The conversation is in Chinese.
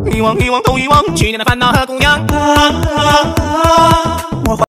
遗忘，遗忘，都遗忘去年的烦恼和姑娘。